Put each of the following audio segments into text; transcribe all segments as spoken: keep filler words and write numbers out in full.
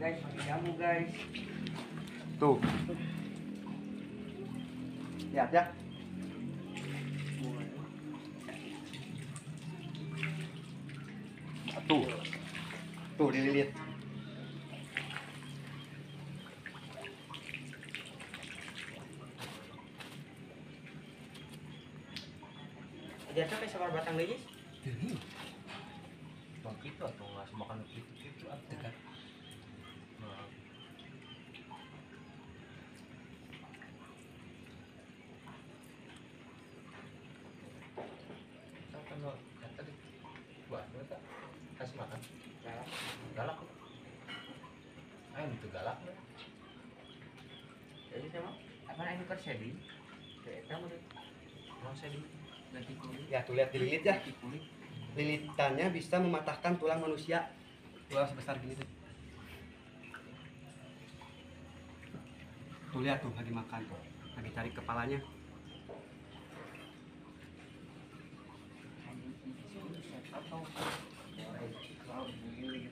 Guys, pakai jamu guys. Tuh. Lihat ya. Tuh. Tuh dililit. Jadi apa kayak sabar batang lagi? Ini. Bang itu atau nggak semakan itu itu ada kan? Nah, saya kan lo kata di buat mereka kasih makan Galak. galak. Ayo itu galak ya. Jadi sama apa ini persedi? Kayak kamu deh. Mau saya di Ganti kulit. Ya tuh lihat dililit ya. Ganti kulit. Lilitannya bisa mematahkan tulang manusia. Tulang sebesar gini tuh. Tuh lihat tuh lagi makan tuh. Lagi cari kepalanya. Atau kalau begini.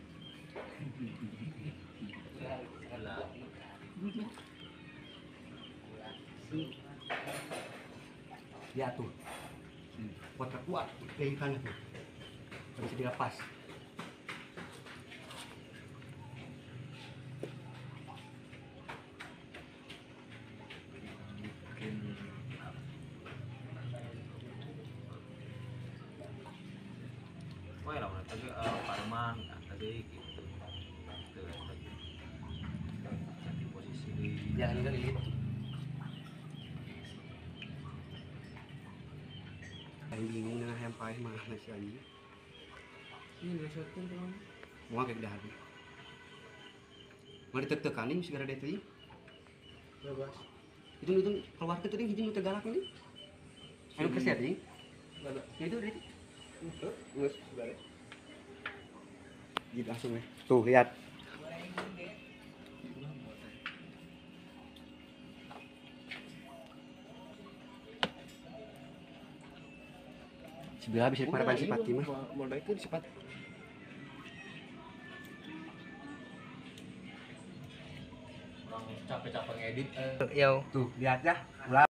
Lihat tuh. Kuat kuat lilitannya tuh. Nggak bisa dilepas. Wah lah mana tadi Parman tadi gitu. Tuh tadi. Jadi posisi di Jangan juga lilit. Saya bingung dengan yang paling mana sih ini. Ini maksudnya tuh. Mau kayak dah habis. Mau ditekan-tekanin segera deh tuh. Bebas. Itu itu keluar ke tadi hijau nu galak ini. Anu keset ini. Bebas. Itu dari Tuh, ngus sebenarnya. gitu langsung ya. Tuh lihat. Sebelah bisa parapan sifat mah. Modal itu sifat. orang capek-capek ngedit. Yo. Tuh lihat ya. Ulah